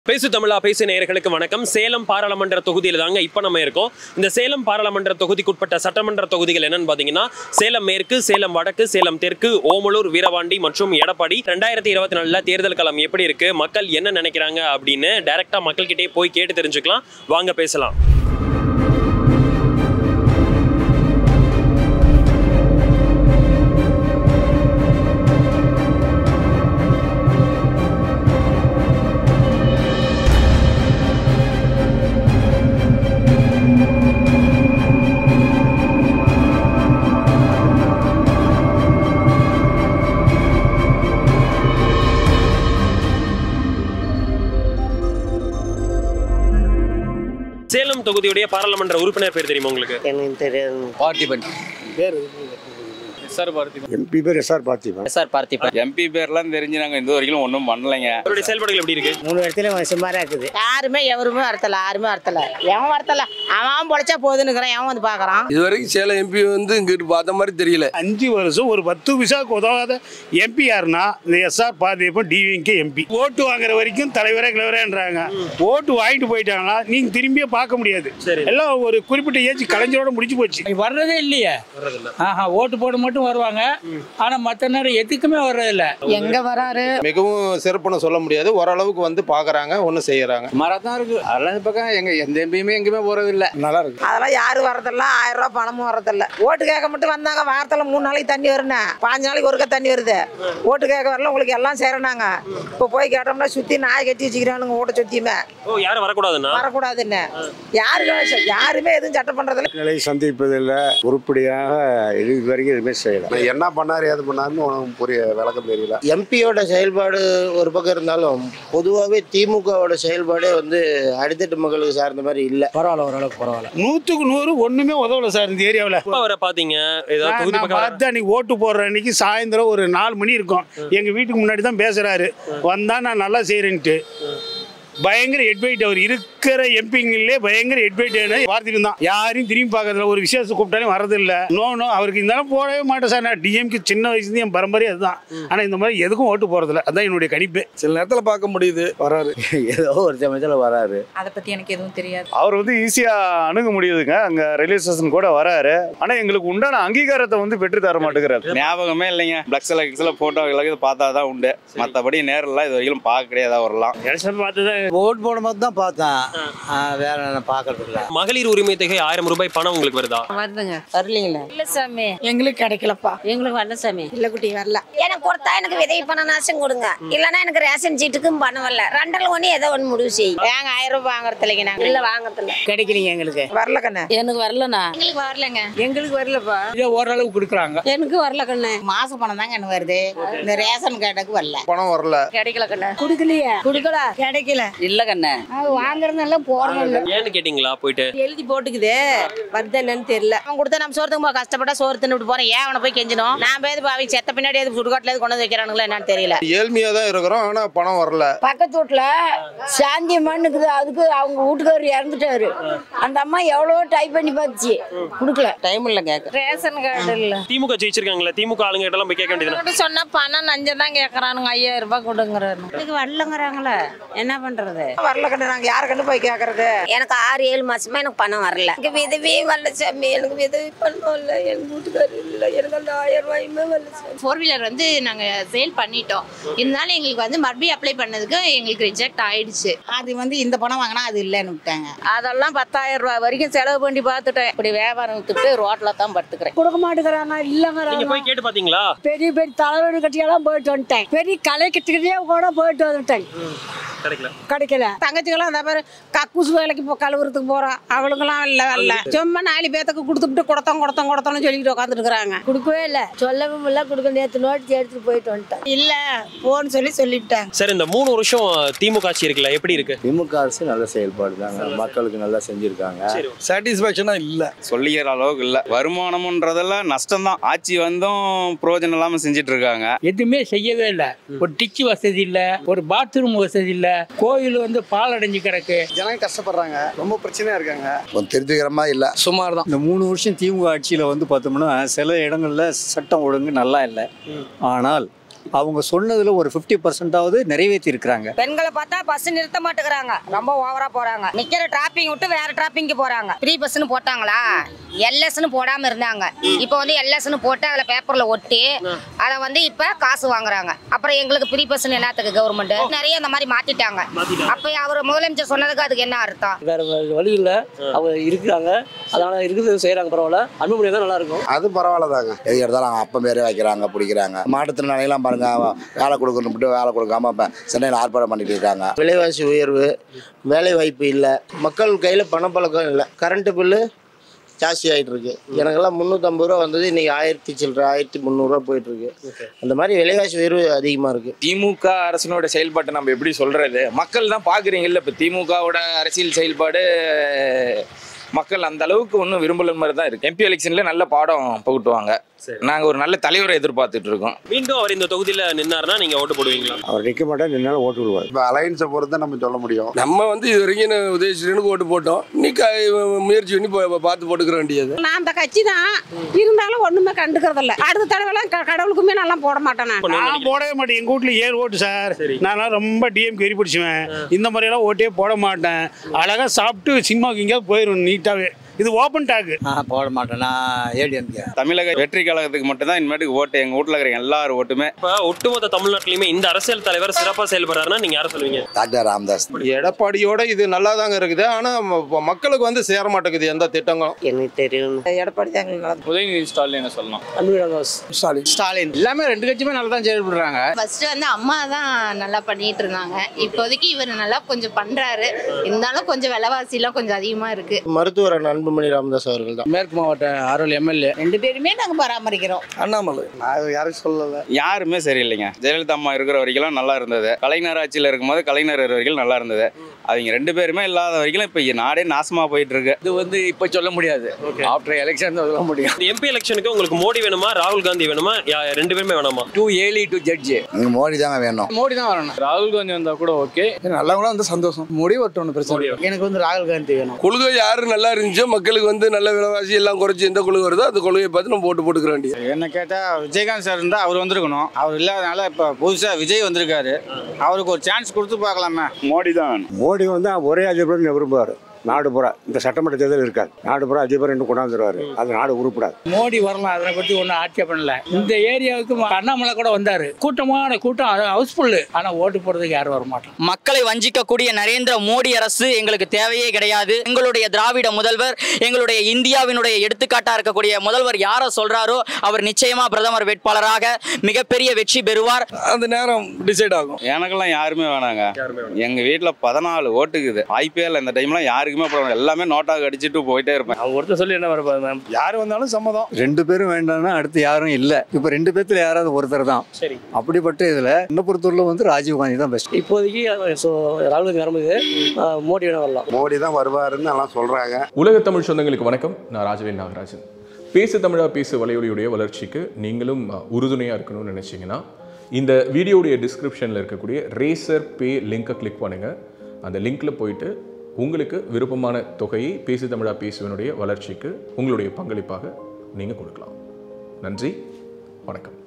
பேசு தமிழா பேசு நேயர்களுக்கு வணக்கம். சேலம் பாராளுமன்ற தொகுதியில் தாங்க இப்போ நம்ம இருக்கோம். இந்த சேலம் பாராளுமன்ற தொகுதிக்குட்பட்ட சட்டமன்ற தொகுதிகள் என்னன்னு பார்த்தீங்கன்னா சேலம் மேற்கு, சேலம் வடக்கு, சேலம் தெற்கு, ஓமலூர், வீரவாண்டி மற்றும் எடப்பாடி. 2024 தேர்தல் களம் எப்படி இருக்கு, மக்கள் என்ன நினைக்கிறாங்க அப்படின்னு டைரக்டா மக்கள்கிட்டே போய் கேட்டு தெரிஞ்சுக்கலாம். வாங்க பேசலாம். சேலம் தொகுதியுடைய பாராளுமன்ற உறுப்பினர் பேர் தெரியுமா உங்களுக்கு? எனக்கு தெரியாது. பார்த்திபன் பேர் எம்பி பேர் எஸ்ஆர் பார்த்திபன். எம்பி பேர்லாம் தெரிஞ்சு நாங்க இந்த வரைக்கும் ஒன்றும் பண்ணலைங்க. அவருடைய செயல்பாடுகள் எப்படி இருக்கு? 3 இடத்துல சுமாரா இருக்குது. யாருமே எவருமே வரத்தல, எவன் வரத்தல, அவன் பொழைச்சா போதுன்னுக்குறான், எவன் வந்து பாக்குறான். இது வரைக்கும் சேலம் எம்பி வந்து இங்கிட்டு பார்த்த மாதிரி தெரியல. 5 வருஷம் ஒரு 10 பைசாக்கு உதவாத எம்பி யாருன்னா இந்த எஸ்ஆர் பார்த்திபன் டிவிகே எம்பி. ஓட்டு வாங்குற வரைக்கும் தலைவரே கிளவரேன்றாங்க. ஓட்டு வாங்கிட்டு போயிட்டாங்கன்னா நீங்க திரும்பியே பார்க்க முடியாது. எல்லாம் ஒரு குறிப்பிட்ட ஏஜ் கலைஞரோட முடிச்சு போச்சு. வர்றதே இல்லையே. ஓட்டு போட மட்டும் வருவாங்க, ஆனா மத்த நேரம் எதுக்குமே வர்றதில்ல. எங்க வராரு மிகவும் சிறப்புன்னு சொல்ல முடியாது. ஓரளவுக்கு வந்து பாக்குறாங்க, ஒண்ணு செய்யறாங்க. மரத்தான் இருக்கு. அதெல்லாம் பக்கம் எங்க எந்த எம்பியுமே எங்குமே போறதில்ல. நல்லா இருக்கு. அதெல்லாம் யாரும் வரதில்ல, 1000 ரூபாய் பணமும் வரதில்ல. ஓட்டு கேட்க மட்டும் வந்தாங்க. வாரத்துல 3 நாளைக்கு தண்ணி வருண்ணா, 5 நாளைக்கு ஒருக்க தண்ணி வருது. ஓட்டு கேட்க வரல, உங்களுக்கு எல்லாம் சேரனாங்க. இப்ப போய் கேட்டோம்னா சுத்தி நாய் கட்டி வச்சுக்கிறானுங்க ஓட்ட சுத்தியுமே. யாரும் வரக்கூடாதுன்னா வரக்கூடாதுன்னு யாருமே எதுவும் சட்டம் பண்றதில்ல. நிலை சந்திப்பதில் உருப்படியாக இது வரைக்கும் எதுவுமே செய்யல. என்ன பண்ணாரு எது பண்ணாருன்னு உனக்கு புரிய விளக்கம் தெரியல. எம்பியோட செயல்பாடு ஒரு பக்கம் இருந்தாலும் பொதுவாகவே திமுகவோட செயல்பாடே வந்து அடித்தட்டு மக்களுக்கு சார்ந்த மாதிரி இல்ல. பரவாயில்ல, ஓரளவுக்கு பரவாயில்ல. 100க்கு 100 ஒண்ணுமே உதவல சார் இந்த ஏரியாவில். அவரை பாத்தீங்க ஏதாவது தொகுதி பக்கம் பார்த்து அன்னைக்கு ஓட்டு போடுற அன்னைக்கு சாயந்தரம் ஒரு 4 மணி இருக்கும். எங்க வீட்டுக்கு முன்னாடி தான் பேசுறாரு. வந்தா நான் நல்லா செய்யறேன்ட்டு பயங்கர ஹெட்வைட். அவர் இருக்கிற எம்பிங்களே பயங்கர ஹெட்வைட் பார்த்துட்டு தான். யாரையும் திரும்பி பார்க்கறதுல ஒரு விசேஷம் கூப்பிட்டாலும் வரதில்லை. நோ அவருக்கு இருந்தாலும் போடவே மாட்டேன் சார். நான் டிஎம்கே சின்ன வயசுலேருந்து என் பரம்பரையே அதுதான். ஆனால் இந்த மாதிரி எதுக்கும் ஓட்டு போறதில்ல. அதுதான் என்னுடைய கணிப்பு. சில நேரத்தில் பார்க்க முடியுது வராரு, ஏதோ ஒரு சமயத்தில் வராரு. அதை பத்தி எனக்கு எதுவும் தெரியாது. அவர் வந்து ஈஸியா அணுக முடியுதுங்க. அங்க ரயில்வே ஸ்டேஷன் கூட வராரு. ஆனா எங்களுக்கு உண்டான அங்கீகாரத்தை வந்து பெற்று தர மாட்டேங்கிறாரு. ஞாபகமே இல்லைங்க. பிளக்ஸ்ல போட்டோ பார்த்தா தான் உண்டு. மற்றபடி நேரில் இது வரைக்கும் பார்க்க கிடையாது. வரலாம் எலெக்ஷன் பார்த்துதான் ஓட்டு போட மாதிரி தான் பார்த்தேன். வேற என்ன பாக்குறது இல்ல. மகளிர் உரிமை தொகை 1000 ரூபாய் பணம் உங்களுக்கு வருதா? வருதுங்க. வரலீங்களா? இல்ல சாமி, எங்களுக்கு கிடைக்கலப்பா. எங்களுக்கு வரல சாமி. இல்ல குட்டி வரல. எனக்கு கொடுத்தா எனக்கு விதவி பணம் நாசம் கொடுங்க, இல்லன்னா எனக்கு ரேஷன் சீட்டுக்கும் பணம் வரல. 2ல் ஒண்ணு ஏதோ ஒண்ணு முடிவு செய்யும். ஏங்க 1000 ரூபாய் வாங்குறதுலங்க நாங்க இல்ல வாங்கறதுல கிடைக்கலீங்க. எங்களுக்கு வரல கண்ணே. எனக்கு வரலண்ணா. எங்களுக்கு வரலங்க. எங்களுக்கு வரலப்பா. இதே ஓரளவுக்கு கொடுக்குறாங்க. எனக்கு வரல கண்ணு. மாச பணம் தாங்க எனக்கு வருது. இந்த ரேஷன் கார்டுக்கு வரல. பணம் வரல. கிடைக்கல கண்ணு. குடுக்கலையே. குடுக்கல. கிடைக்கல. இல்ல கண்ணு. வாங்குறதுனால போறதில்ல. ஏன்னு கேட்டீங்களா? போயிட்டு எழுதி போட்டுக்குது, வருது என்னன்னு தெரியல. அவன் கொடுத்தா நம்ம சோறுக்கு கஷ்டப்பட்டா சோறு தின்னு போறேன். ஏன் அவனை போய் கெஞ்சணும்? நான் போய் அவங்க செத்த பின்னாடி சுடுகாட்டுல கொண்டு வந்து வைக்கிறானுங்களா என்னன்னு தெரியல. ஏழ்மையா தான் இருக்கிறோம், ஆனா பணம் வரல. பக்கத்து வீட்டுல சாந்தி மண்ணுக்குது, அதுக்கு அவங்க வீட்டுக்காரர் இறந்துட்டாரு. அந்த அம்மா எவ்வளவோ டைப் பண்ணி பார்த்துச்சு, குடுக்கல. டைம் இல்ல கேட்க. ரேஷன் கார்டு இல்ல. திமுக ஜெயிச்சிருக்காங்களா? திமுக ஆளுங்க கிட்ட எல்லாம் போய் கேட்க வேண்டியது. சொன்னா பணம் நஞ்சதான் கேக்குறானுங்க. 5000 ரூபாய் கொடுங்கறாரு. இதுக்கு வரலங்கறாங்களே, என்ன பண்றது? வரல கண்ணு. நாங்க யாரு கண்ணு போய் கேக்குறது? எனக்கு 6-7 மாசமா எனக்கு பணம் வரல. எனக்கு விதவே வரல சாமி. எனக்கு விதவி பணம் இல்ல, என் வீட்டுக்காரர் இல்ல. எனக்கு அந்த 1000 ரூபாயுமே வரல சாமி. 4 வீலர் வந்து நாங்க சேல் பண்ணிட்டோம். இருந்தாலும் எங்களுக்கு வந்து மறுபடியும் அப்ளை பண்ணதுக்கு எங்களுக்கு ரிஜெக்ட் ஆயிடுச்சு. அது வந்து இந்த பணம் வாங்கினா அது இல்லன்னு விட்டாங்க. அதெல்லாம் 10,000 ரூபாய் வரைக்கும் செலவு பண்ணி பார்த்துட்டேன். இப்படி வியாபாரம் வித்துட்டு ரோட்ல தான் படுத்துக்கிறேன். கொடுக்க மாட்டேங்கிறாங்க. இல்லங்கிறாங்க. நீங்க போய் கேட்டு பாத்தீங்களா? பெரிய பெரிய தலைவர்கள் கட்டியெல்லாம் போயிட்டு வந்துட்டேன். பெரிய கலை கட்டிக்கிட்டே கூட போயிட்டு வந்துட்டேன். கிடைக்கல. தங்கச்சிகளும் அந்த மாதிரி கக்கூசு வேலைக்கு கழுவுறதுக்கு போறோம். அவளுக்கெல்லாம் இல்ல வரல. சும்மா 4 பேத்துக்கு கொடுத்துட்டு கொடுத்தோம்னு சொல்லிட்டு உட்காந்துட்டு இருக்காங்க. கொடுக்கவே இல்ல, சொல்லவும் இல்ல. கொடுக்க நேற்று நோட்டீஸ் எடுத்துட்டு போயிட்டு வந்துட்டேன். இல்ல போன்னு சொல்லிவிட்டேன். சார், இந்த 3 வருஷம் திமுக ஆட்சி இருக்குல்ல, எப்படி இருக்கு? திமுக அரசு நல்ல செயல்பாடு தாங்க, மக்களுக்கு நல்லா செஞ்சிருக்காங்க. சாட்டிஸ்பாக்சனா இல்ல, சொல்லிக்கிற அளவுக்கு இல்ல. வருமானம்ன்றதெல்லாம் நஷ்டம் தான். ஆட்சி வந்தும் பிரயோஜனம் இல்லாம செஞ்சிட்டு இருக்காங்க. எதுவுமே செய்யவே இல்லை. ஒரு டிச்சு வசதி இல்ல, ஒரு பாத்ரூம் வசதி இல்ல, கோயில் வந்து பால் அடைஞ்சு கிடக்கு. ஜனங்க கஷ்டப்படுறாங்க, ரொம்ப பிரச்சனையா இருக்காங்க. தெரிஞ்சுக்கிற மாதிரி இல்ல, சுமார் தான். இந்த 3 வருஷம் திமுக ஆட்சியில் வந்து பார்த்தோம்னா சில இடங்களில் சட்டம் ஒழுங்கு நல்லா இல்லை. ஆனால் அவங்க சொன்னதுல ஒரு 50%ஆவது நிறைவேற்றி இருக்கிறாங்க. பெண்களை பார்த்தா பஸ் நிறுத்த மாட்டேங்கிறாங்க, ரொம்ப ஓவரா போறாங்க. நிக்கிற டிராபிங் விட்டு வேற டிராபிங்க்கு போறாங்க. ஃப்ரீ பஸ்னு போட்டாங்களா, எல்எஸ்னு போடாம இருந்தாங்க. இப்போ வந்து எல்எஸ்னு போட்டு அதுல பேப்பர்ல ஒட்டி அதை வந்து இப்ப காசு வாங்குறாங்க. அப்புறம் எங்களுக்கு ஃப்ரீ பஸ்னு என்னத்துக்கு கவர்மெண்ட் நிறைய இந்த மாதிரி மாத்திட்டாங்க. அப்ப அவர் முதலமைச்சர் சொன்னதுக்கு அதுக்கு என்ன அர்த்தம்? வேற வழி இல்லை, அவங்க இருக்கிறாங்க, அதனால இருக்கிறது செய்யறாங்க. பரவாயில்ல, அன்புமணி தான் நல்லா இருக்கும். அது பரவாயில்ல தாங்க. எது எடுத்தாலும் அவங்க அப்பா பேரே வைக்கிறாங்க, பிடிக்கிறாங்க. மாற்றுத்திறனாளிகளாம் பாருங்க, வேலை கொடுக்கணும் வேலை கொடுக்காம இப்போ சென்னையில் ஆர்ப்பாட்டம் பண்ணிட்டு இருக்காங்க. விலைவாசி உயர்வு, வேலை வாய்ப்பு இல்லை, மக்கள் கையில் பணப்பழக்கம் இல்லை, கரண்ட்டு பில்லு ஜாஸ்தி ஆகிட்டு இருக்கு. எனக்கெல்லாம் 350 ரூபா வந்தது, இன்னைக்கு 1000 சில்லற 1300 போயிட்டு இருக்கு. அந்த மாதிரி விலைவாசி உயர்வு அதிகமாக இருக்கு. திமுக அரசனோட செயல்பாட்டை நம்ம எப்படி சொல்றது? மக்கள் தான் பாக்குறீங்கல்ல, இப்போ திமுகவோட அரசியல் செயல்பாடு மக்கள் அந்த அளவுக்கு ஒன்றும் விரும்பல மாதிரி தான் இருக்கு. எம்பி எலெக்ஷன்ல நல்ல பாடம் புகட்டுவாங்க. நாங்கள் ஒரு நல்ல தலைவரை எதிர்பார்த்துட்டு இருக்கோம். மீண்டும் அவர் இந்த தொகுதியில் நின்னாருன்னா நீங்க ஓட்டு போடுவீங்களா? அவர் நிற்க மாட்டார், நின்னாலும் ஓட்டு விடுவார். இப்போ அலையன்ஸை பொறுத்து நம்ம சொல்ல முடியும். நம்ம வந்து இது வரைக்கும் உதயஸ்ரீனுக்கு ஓட்டு போட்டோம். இன்னைக்கு முயற்சி பண்ணி பார்த்து போட்டுக்கிற வேண்டியது. நான் அந்த கட்சி தான் இருந்தாலும் ஒண்ணுமே கண்டுக்கிறது இல்லை. அடுத்த தடவை கடவுளுக்குமே நல்லா போட மாட்டேன். நான் போடவே மாட்டேன். எங்க வீட்டுல 7 ஓட்டு சார். நான் ரொம்ப டிஎம் வெறி பிடிச்சுவேன். இந்த மாதிரியெல்லாம் ஓட்டே போட மாட்டேன். அழகா சாப்பிட்டு சினிமாவுக்கு எங்கேயாவது போயிடும் நீட்டாவே. இது ஓப்பன் டாக். போட மாட்டேன். நான் ஏடிஎம்கே. தமிழக வெற்றி கழகத்துக்கு மட்டும் தான் இனிமேட்டுக்கு ஓட்டு. எங்க வீட்டில் இருக்கிற எல்லாரும் ஓட்டுமே. இப்போ ஒட்டுமொத்த தமிழ்நாட்டிலுமே இந்த அரசியல் தலைவர் சிறப்பாக செயல்படுறாருன்னா நீங்க யாரை சொல்லுவீங்க? டாக்டர் ராமதாஸ். எடப்பாடியோட இது நல்லா தாங்க இருக்குது. ஆனா மக்களுக்கு வந்து சேர மாட்டேங்குது எந்த திட்டங்களும். எனக்கு தெரியும். எடப்பாடி தான் எங்களுக்கு உதயநிதி ஸ்டாலின் சொல்லலாம். ஸ்டாலின் எல்லாமே 2 கட்சியுமே நல்லா தான் செயல்படுறாங்க. ஃபர்ஸ்ட் வந்து அம்மா தான் நல்லா பண்ணிட்டு இருந்தாங்க. இப்போதைக்கு இவர் நல்லா கொஞ்சம் பண்றாரு. இருந்தாலும் கொஞ்சம் விலைவாசிலாம் கொஞ்சம் அதிகமா இருக்கு. மருத்துவர் அன்புமணி ராமதாஸ் அவர்கள் தான். மேற்கு மாவட்ட ஆரோல் எம்எல்ஏ. 2 பேருமே நாங்க பராமரிக்கிறோம். அண்ணாமலை. யாரும் சொல்லல. யாருமே சரியில்லைங்க. ஜெயலலிதா அம்மா இருக்கிற வரைக்கும் நல்லா இருந்தது. கலைஞர் ஆட்சியில் இருக்கும்போது கலைஞர் வரைக்கும் நல்லா இருந்தது. அவங்க 2 பேருமே இல்லாத வரைக்கும் இப்போ நாடே நாசமா போயிட்டு இருக்கு. இது வந்து இப்போ சொல்ல முடியாது. ஆஃப்டர் எலெக்ஷன் தான் சொல்ல முடியும். எம்பி எலெக்ஷனுக்கு உங்களுக்கு மோடி வேணுமா, ராகுல் காந்தி வேணுமா, 2 பேருமே வேணாமா? Too early to judge. Modi தாங்க வேணும். மோடி தான் வரணும். ராகுல் காந்தி வந்தா கூட ஓகே. நல்லவங்களா வந்து சந்தோஷம். மோடி வரட்டும் பிரச்சனை. எனக்கு வந்து ராகுல் காந்தி வேணும். கொள்கை யாரு நல்லா இருந்துச்சோ, மக்களுக்கு வந்து நல்ல விலைவாசி எல்லாம் குறைச்சி எந்த கொள்கை வருதோ அந்த கொள்கையை பார்த்து நம்ம போட்டு போட்டுக்க வேண்டியது. என்ன கேட்டால் விஜயகாந்த் சார் இருந்தால் அவர் வந்திருக்கணும். அவர் இல்லாதனால இப்போ புதுசாக விஜய் வந்திருக்காரு. அவருக்கு ஒரு சான்ஸ் கொடுத்து பார்க்கலாமே. மோடி தான். மோடி வந்து ஒரே அதிபர் விரும்புவார். நாடு பூரா இந்த சட்டமன்ற தேர்தல் இருக்காது. நாடு பூரா அதிபர் இன்னும் கொண்டாந்துருவாரு. அது நாடு உருப்படாது. மோடி வரலாம், அதை பற்றி ஒன்றும் ஆட்சேபம் இல்லை. இந்த ஏரியாவுக்கு அண்ணாமலை கூட வந்தாரு. கூட்டமான கூட்டம், ஹவுஸ்ஃபுல். ஆனால் ஓட்டு போடுறதுக்கு யாரும் வர மாட்டோம். மக்களை வஞ்சிக்கக்கூடிய நரேந்திர மோடி அரசு எங்களுக்கு தேவையே கிடையாது. எங்களுடைய திராவிட முதல்வர், எங்களுடைய இந்தியாவினுடைய எடுத்துக்காட்டா இருக்கக்கூடிய முதல்வர் யாரை சொல்றாரோ அவர் நிச்சயமா பிரதமர் வேட்பாளராக மிகப்பெரிய வெற்றி பெறுவார். அந்த நேரம் டிசைட் ஆகும். எனக்கெல்லாம் யாருமே வேணாங்க. எங்க வீட்டில் 14 ஓட்டுக்குது. ஐபிஎல் இந்த டைம்லாம் யாருக்குமே எல்லாமே நோட்டாக அடிச்சுட்டு போயிட்டே இருப்பேன். அவங்க ஒருத்தர் சொல்லி என்ன வரப்போகுது மேம்? யார் வந்தாலும் சம்மதம். 2 பேரும் வேண்டாம்னா அடுத்து யாரும் இல்லை. இப்போ 2 பேர்த்துல யாராவது ஒருத்தர் தான். சரி. அப்படிப்பட்ட இதுல என்ன பொறுத்தவரை வந்து ராஜீவ் காந்தி தான் பெஸ்ட். இப்போதைக்கு ராகுல் காந்தி வரும்போது மோடி வேணா வரலாம். மோடி தான் வருவாருன்னு எல்லாம் சொல்றாங்க. உலக தமிழ் சொந்தங்களுக்கு வணக்கம். நான் ராஜவேல் நாகராஜன். பேசு தமிழா பேசு வலையொலியுடைய வளர்ச்சிக்கு நீங்களும் உறுதுணையாக இருக்கணும்னு நினச்சிங்கன்னா இந்த வீடியோடைய டிஸ்கிரிப்ஷனில் இருக்கக்கூடிய ரேசர் பே லிங்கை கிளிக் பண்ணுங்கள். அந்த லிங்க்கில் போயிட்டு உங்களுக்கு விருப்பமான தொகையை பேசு தமிழா பேசுவனுடைய வளர்ச்சிக்கு உங்களுடைய பங்களிப்பாக நீங்கள் கொடுக்கலாம். நன்றி, வணக்கம்.